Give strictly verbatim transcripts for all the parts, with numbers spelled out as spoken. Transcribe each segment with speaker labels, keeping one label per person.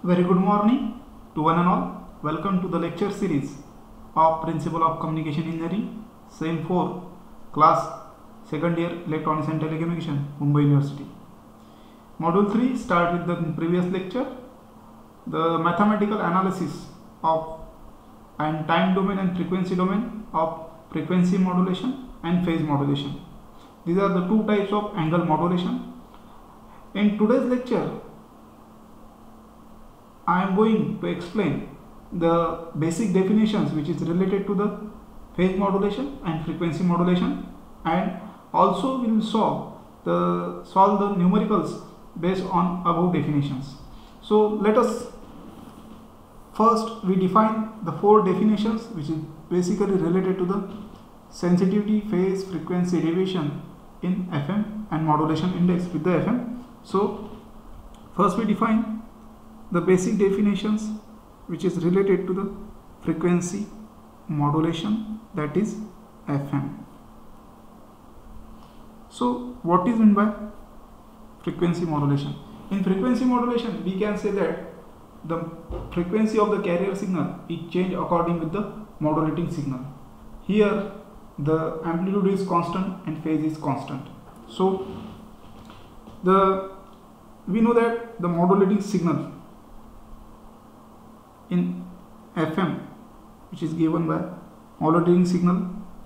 Speaker 1: Very good morning to one and all. Welcome to the lecture series of Principle of Communication Engineering, Same four, Class second year Electronics and Telecommunication, Mumbai University. Module three start with the previous lecture, the mathematical analysis of and time domain and frequency domain of frequency modulation and phase modulation. These are the two types of angle modulation. In today's lecture, I am going to explain the basic definitions which is related to the phase modulation and frequency modulation, and also we will solve the solve the numericals based on above definitions. So let us first we define the four definitions which is basically related to the sensitivity, phase, frequency deviation in F M and modulation index with the F M. So first we define the basic definitions which is related to the frequency modulation, that is F M. So what is meant by frequency modulation? In frequency modulation we can say that the frequency of the carrier signal is changed according with the modulating signal. Here the amplitude is constant and phase is constant. So the we know that the modulating signal in F M, which is given by modulating signal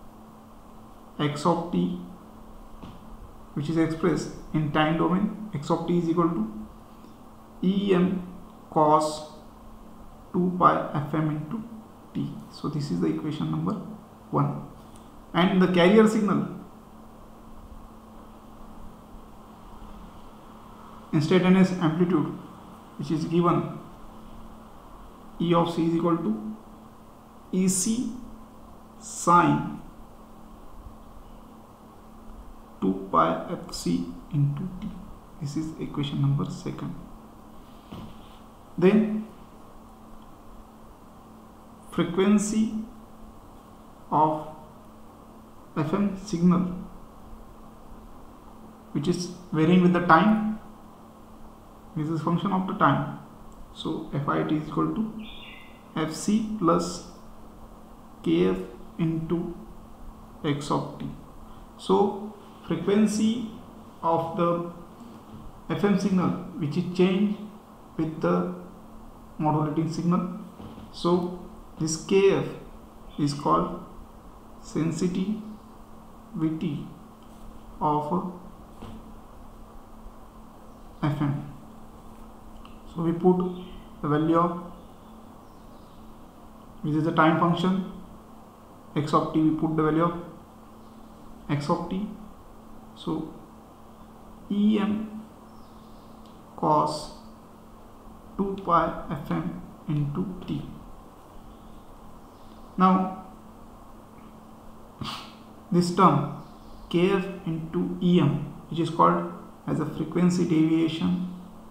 Speaker 1: x of t, which is expressed in time domain, x of t is equal to E M cos two pi F M into t. So this is the equation number one. And the carrier signal instantaneous amplitude, which is given E of c is equal to E C sine two pi F C into t. This is equation number second. Then frequency of F M signal, which is varying with the time. This is function of the time. So Fit is equal to Fc plus Kf into x of t. So frequency of the F M signal which is changed with the modulating signal. So this Kf is called sensitivity of F M. So we put the value of, which is the time function, x of t, we put the value of x of t. So E M cos two pi F M into t. Now this term Kf into E M, which is called as a frequency deviation,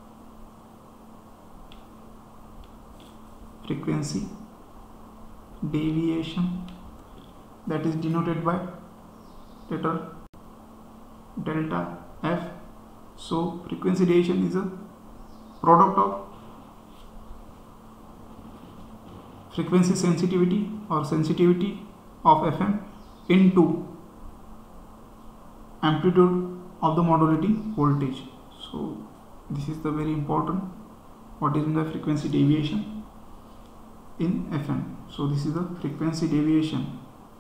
Speaker 1: frequency deviation that is denoted by letter delta F. So frequency deviation is a product of frequency sensitivity or sensitivity of F M into amplitude of the modulating voltage. So this is the very important, what is in the frequency deviation in F M. So this is the frequency deviation,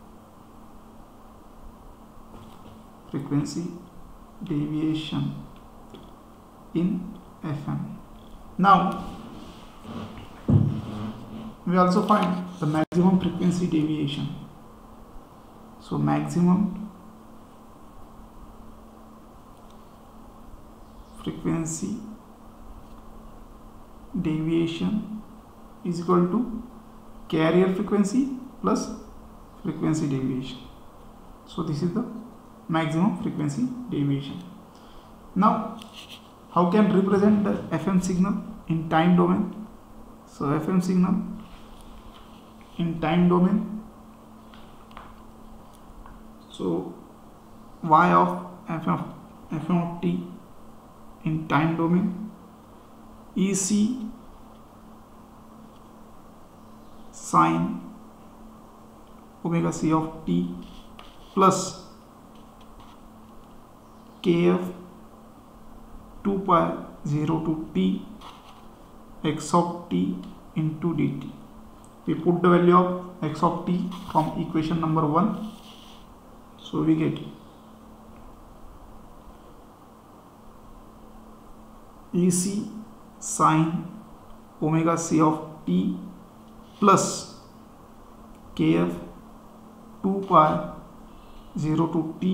Speaker 1: frequency deviation in F M. Now we also find the maximum frequency deviation. So maximum frequency deviation is equal to carrier frequency plus frequency deviation. So this is the maximum frequency deviation. Now how can represent the F M signal in time domain? So F M signal in time domain, so y of f of f of t in time domain, E C sine omega c of t plus kf two pi zero to t x of t into dt. We put the value of x of t from equation number one, so we get ec sine omega c of t plus kf two pi zero to t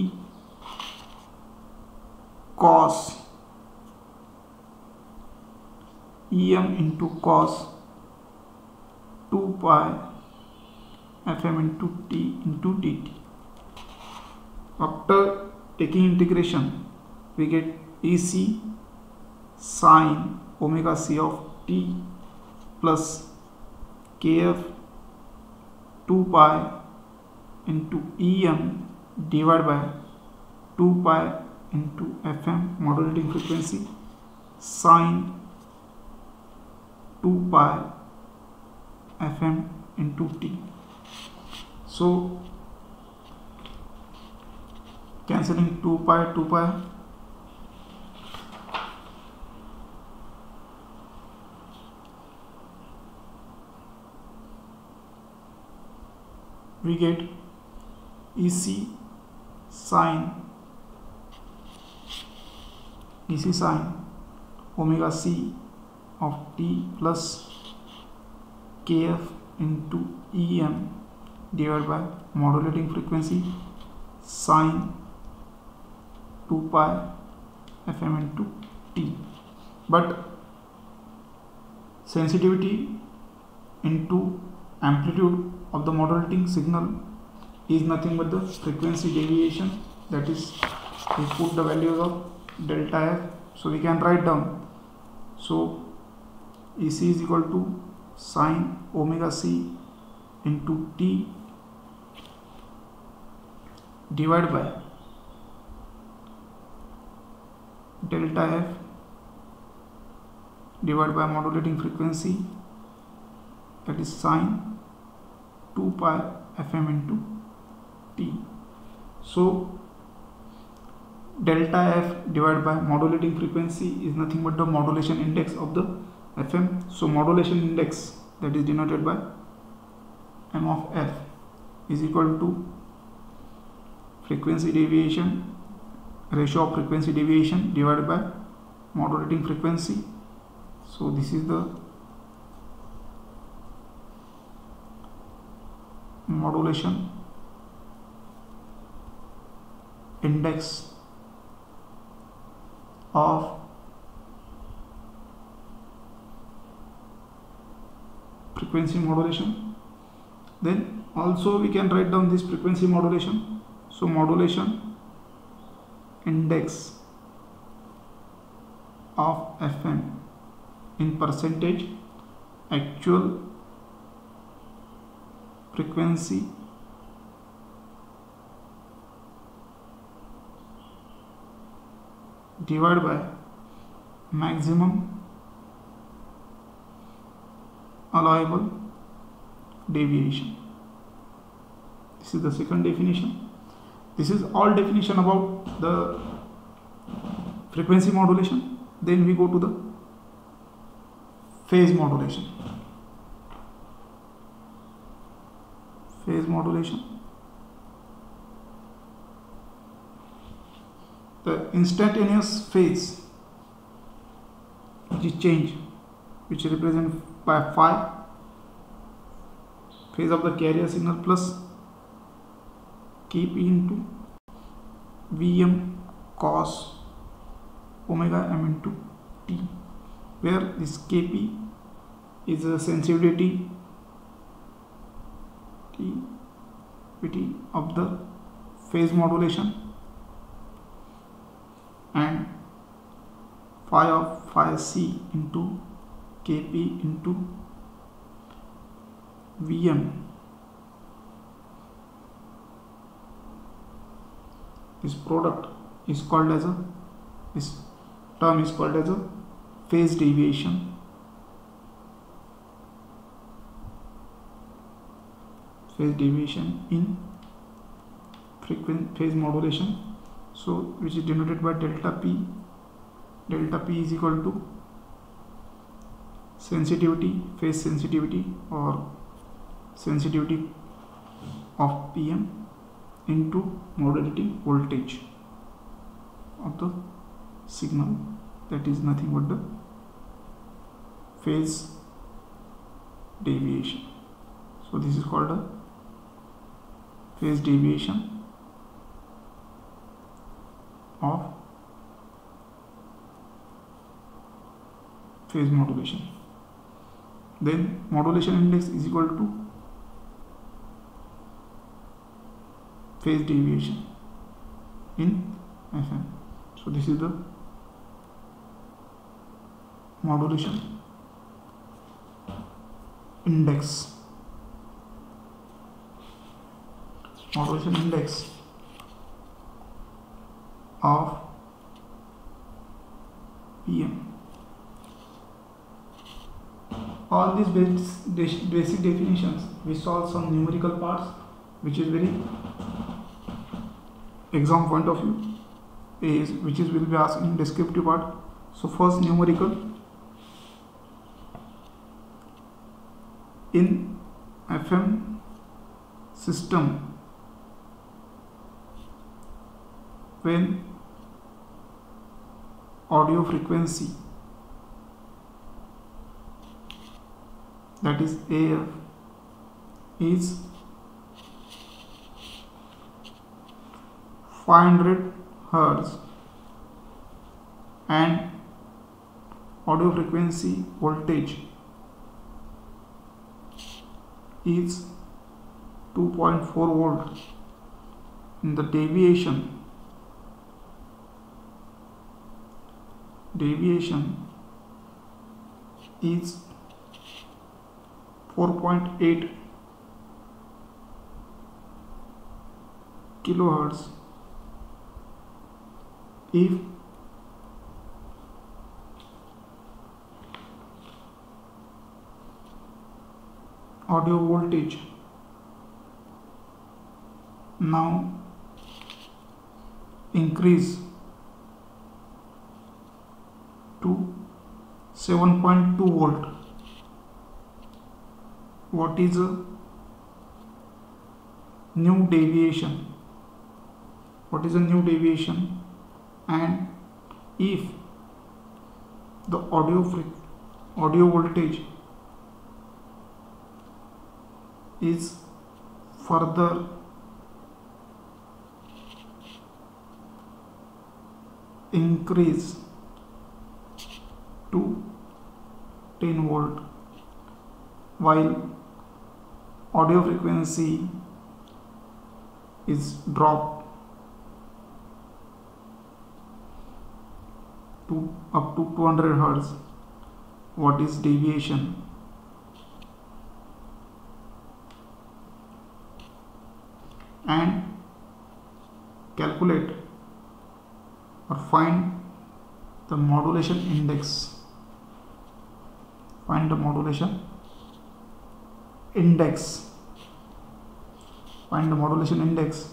Speaker 1: cos em into cos two pi fm into t into dt. After taking integration, we get ec sine omega c of t plus kf two pi into em divided by two pi into fm modulating frequency sine two pi fm into t. So cancelling two pi two pi, we get ec sine ec sine omega c of t plus kf into em divided by modulating frequency sine two pi fm into t. But sensitivity into amplitude of the modulating signal is nothing but the frequency deviation, that is we put the values of delta f, so we can write down. So ec is equal to sine omega c into t divided by delta f divided by modulating frequency, that is sine two pi fm into t. So delta f divided by modulating frequency is nothing but the modulation index of the fm. So modulation index, that is denoted by m of f, is equal to frequency deviation, ratio of frequency deviation divided by modulating frequency. So this is the modulation index of frequency modulation. Then also we can write down this frequency modulation. So modulation index of fm in percentage actual frequency divided by maximum allowable deviation. This is the second definition. This is all definition about the frequency modulation. Then we go to the phase modulation. Phase modulation. The instantaneous phase which is change, which is represented by phi, phase of the carrier signal, plus kp into vm cos omega m into t, where this kp is a sensitivity of the phase modulation, and phi of phi c into kp into vm this product is called as a this term is called as a phase deviation. phase deviation in frequency phase modulation, so which is denoted by delta p. Delta p is equal to sensitivity, phase sensitivity or sensitivity of P M into modulating voltage of the signal, that is nothing but the phase deviation. So this is called a phase deviation of phase modulation. Then modulation index is equal to phase deviation in F M. So this is the modulation index. Modulation index of P M. All these basic definitions, we solve some numerical parts, which is very exam point of view, is which is will be asked in descriptive part. So first numerical, in F M system, when audio frequency, that is A F, is five hundred hertz and audio frequency voltage is two point four volt, in the deviation deviation is four point eight kilohertz if audio voltage now increase to seven point two volt. What is a new deviation? What is a new deviation? And if the audio audio voltage is further increase to ten volt, while audio frequency is dropped to up to two hundred hertz, what is deviation? And calculate or find the modulation index. Find the modulation index. Find the modulation index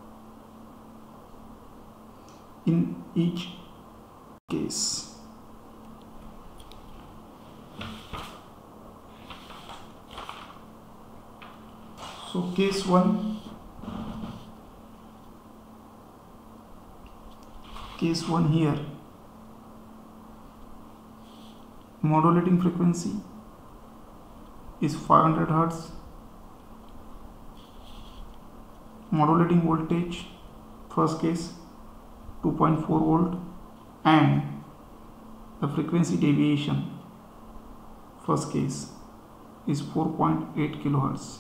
Speaker 1: in each case. So case one, case one here, modulating frequency is five hundred hertz, modulating voltage, first case two point four volt, and the frequency deviation, first case, is four point eight kilohertz.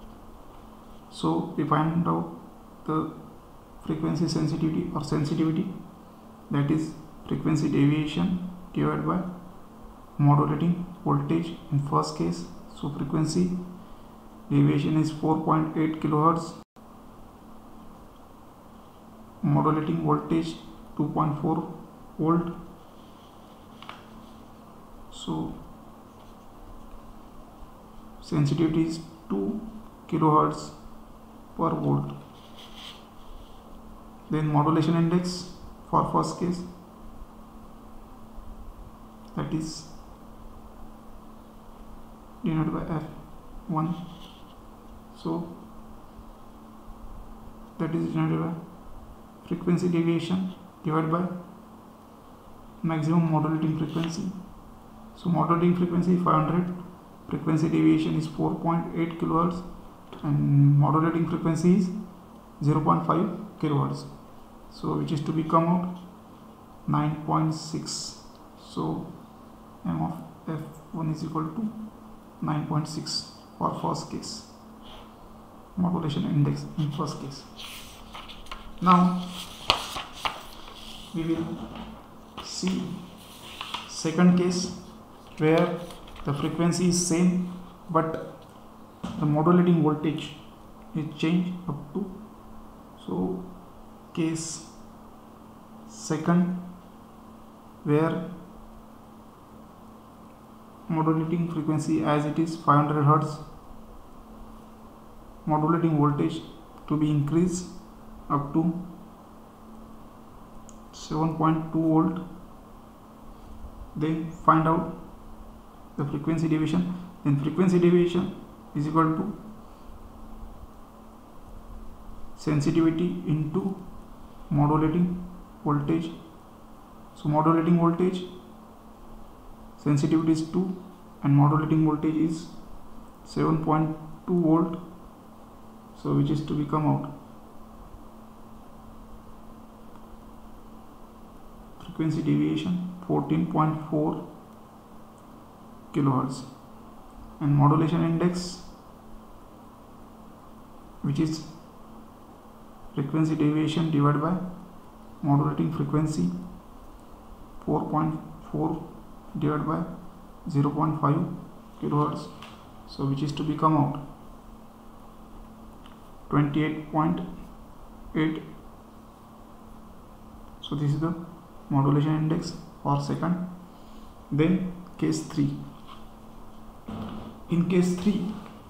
Speaker 1: So we find out the frequency sensitivity or sensitivity, that is frequency deviation divided by modulating voltage in first case. So frequency deviation is four point eight kilohertz, modulating voltage two point four volt. So sensitivity is two kilohertz per volt. Then modulation index for first case, that is denoted by F one. So that is denoted by frequency deviation divided by maximum modulating frequency. So modulating frequency is five hundred, frequency deviation is four point eight kilohertz, and modulating frequency is zero point five kilohertz. So which is to become out nine point six. So M of F one is equal to nine point six for first case, modulation index in first case. Now we will see second case, where the frequency is same but the modulating voltage is changed up to. So case second, where modulating frequency as it is five hundred hertz, modulating voltage to be increased up to seven point two volt. Then find out the frequency deviation. Then frequency deviation is equal to sensitivity into modulating voltage. So modulating voltage, sensitivity is two and modulating voltage is seven point two volt. So which is to become out frequency deviation fourteen point four kilohertz, and modulation index, which is frequency deviation divided by modulating frequency four point four divided by zero point five kilohertz. So which is to become out twenty-eight point eight. So this is the modulation index for second. Then case three. In case three,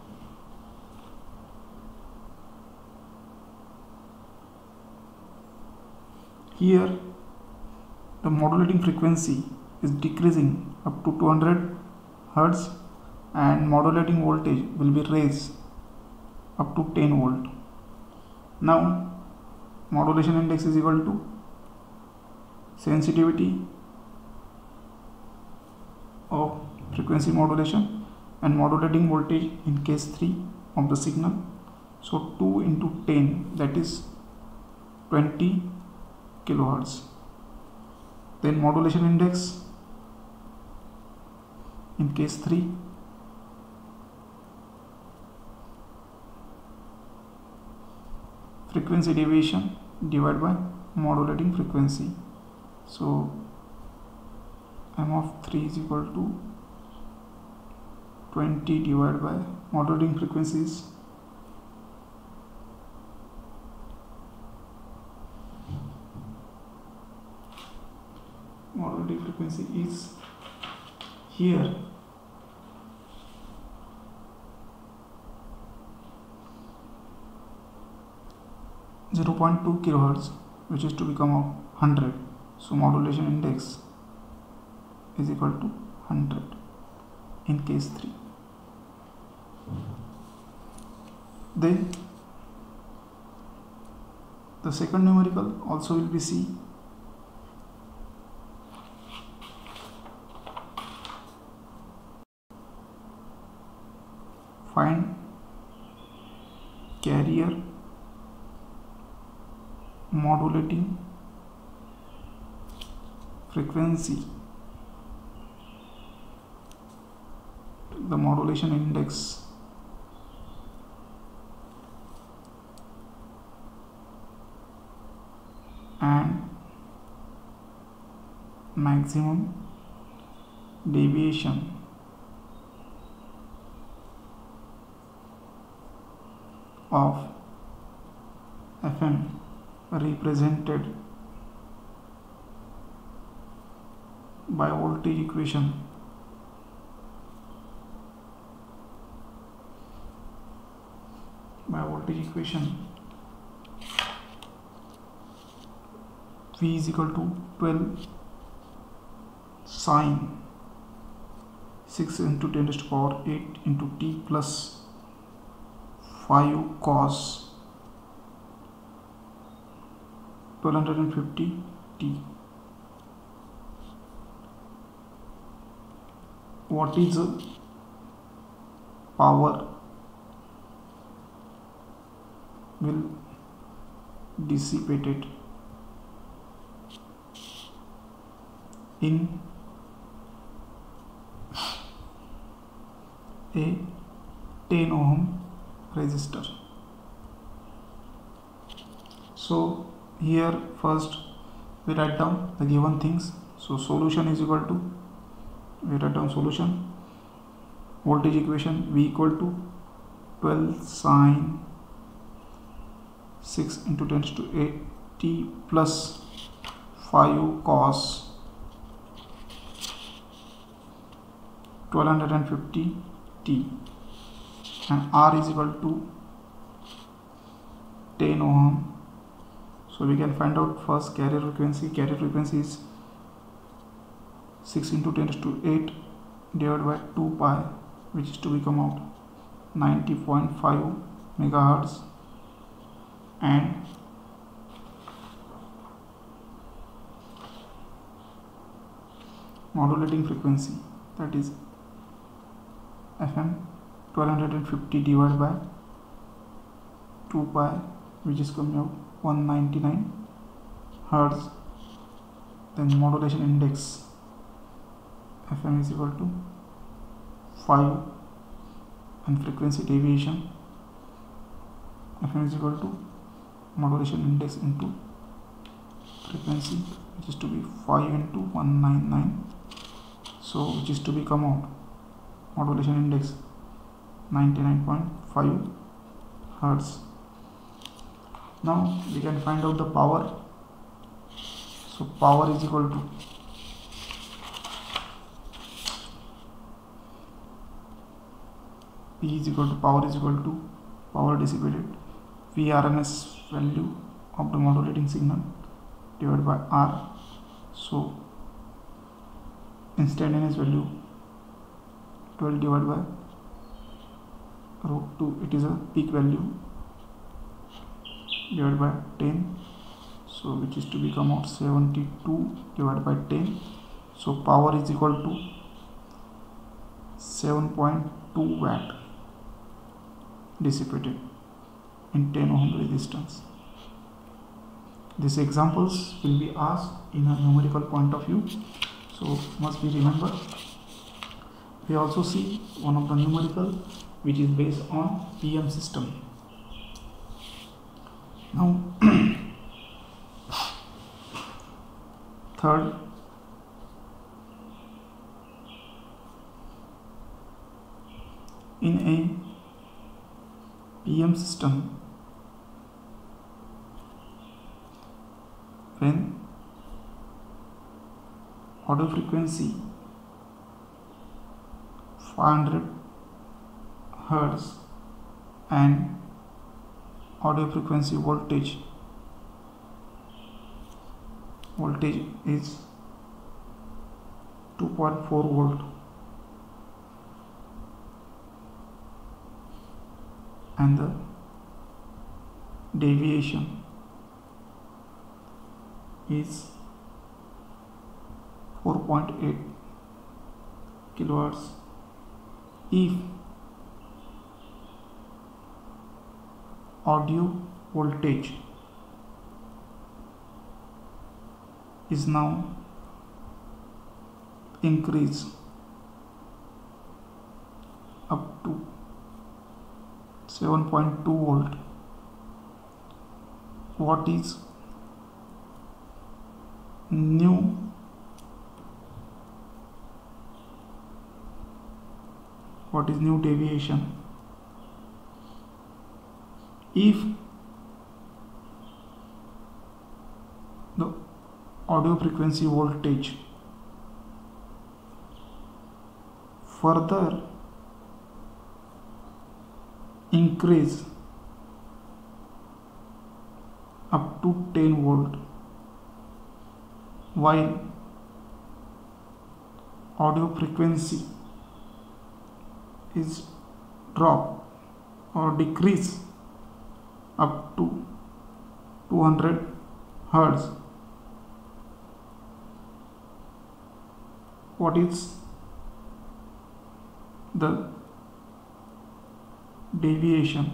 Speaker 1: here the modulating frequency is decreasing up to two hundred hertz and modulating voltage will be raised up to ten volt. Now modulation index is equal to sensitivity of frequency modulation and modulating voltage in case three of the signal. So two into ten, that is twenty kilohertz. Then modulation index in case three, frequency deviation divided by modulating frequency. So M of three is equal to twenty divided by modulating frequencies modulating frequency is here zero point two kilohertz, which is to become of one hundred. So modulation index is equal to one hundred in case three. Then the second numerical also will be C. Find carrier modulating frequency, the modulation index, and maximum deviation of F M represented by voltage equation. by voltage equation, V is equal to twelve sine six into ten raised to power eight into t plus five cos twelve fifty t. What is power will dissipated in a ten ohm resistor? So here first we write down the given things. So solution is equal to, we write down solution, voltage equation, V equal to twelve sine six into ten to eight t plus five cos twelve fifty t, and R is equal to ten ohm. So we can find out first carrier frequency. Carrier frequency is six into ten to eight divided by two pi, which is to become out ninety point five megahertz, and modulating frequency, that is F M twelve fifty divided by two pi, which is coming out one hundred ninety-nine hertz. Then modulation index, F M is equal to five, and frequency deviation, F M is equal to modulation index into frequency, which is to be five into one hundred ninety-nine, so which is to become out modulation index ninety-nine point five hertz. Now we can find out the power. So power is equal to P is equal to power is equal to power dissipated, V R M S value of the modulating signal divided by R. So instantaneous value twelve divided by root two, it is a peak value, divided by ten, so which is to become out seventy-two divided by ten. So power is equal to seven point two watt dissipated in ten ohm resistance. These examples will be asked in a numerical point of view, so must be remembered. We also see one of the numerical which is based on P M system. Now third, in a P M system, when audio frequency five hundred hertz and audio frequency voltage voltage is two point four volt, and the deviation is four point eight kilohertz. If audio voltage is now increased up to seven point two volt, what is new what is new deviation? If the audio frequency voltage further increase to ten volt, while audio frequency is drop or decrease up to two hundred hertz. What is the deviation,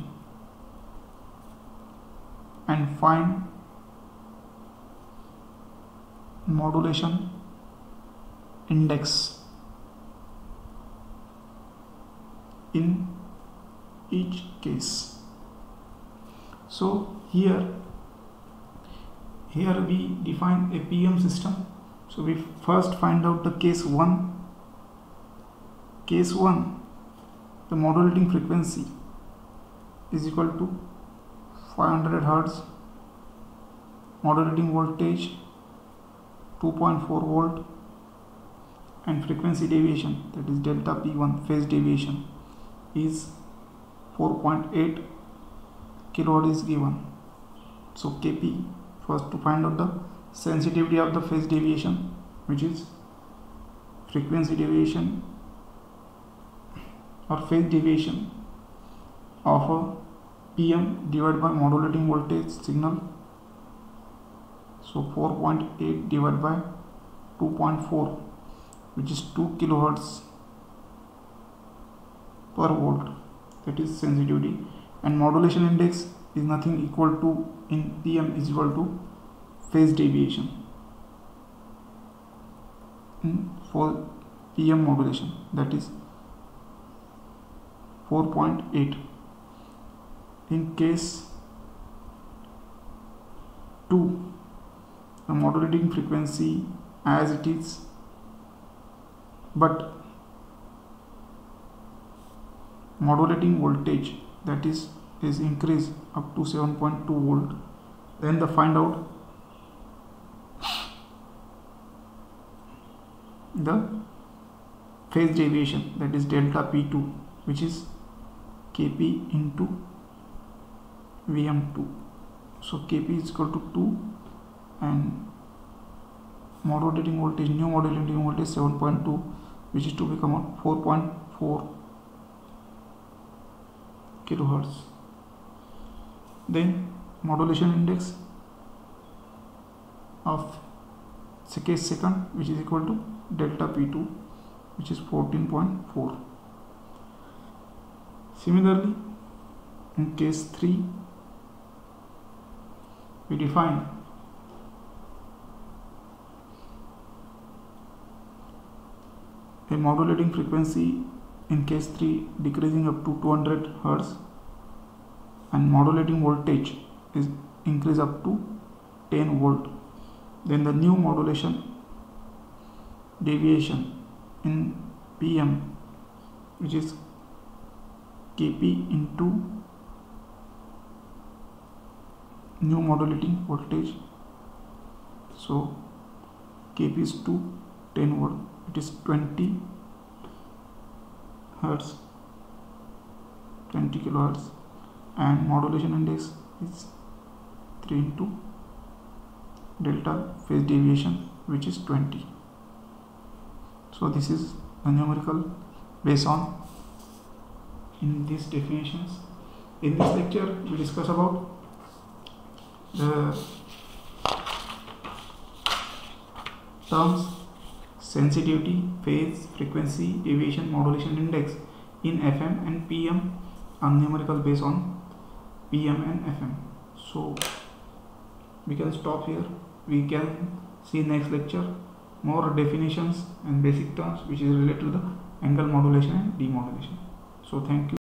Speaker 1: and find modulation index in each case. So here here we define a P M system. So we first find out the case one. Case one, the modulating frequency is equal to five hundred hertz, modulating voltage two point four volt, and frequency deviation, that is delta P one, phase deviation, is four point eight kilohertz is given. So K P, first to find out the sensitivity of the phase deviation, which is frequency deviation or phase deviation of a P M divided by modulating voltage signal. So four point eight divided by two point four, which is two kilohertz per volt, that is sensitivity, and modulation index is nothing equal to, in P M is equal to phase deviation in for P M modulation, that is four point eight. In case two, the modulating frequency as it is, but modulating voltage, that is is increased up to seven point two volt. Then the find out the phase deviation, that is delta P two, which is K P into V M two. So K P is equal to two, and modulating voltage, new modulating voltage seven point two, which is to become four point four kilohertz. Then modulation index of case second, which is equal to delta P two, which is fourteen point four. Similarly, in case three, we define a modulating frequency in case three decreasing up to two hundred hertz, and modulating voltage is increased up to ten volt. Then the new modulation deviation in P M, which is K P into new modulating voltage. So K P is to ten volt, it is twenty hertz, twenty kilohertz, and modulation index is three into delta phase deviation, which is twenty. So this is a numerical based on in these definitions. In this lecture we discuss about the terms sensitivity, phase, frequency, deviation, modulation index in F M and P M, and numerical based on P M and F M. So we can stop here. We can see next lecture more definitions and basic terms which is related to the angle modulation and demodulation. So thank you.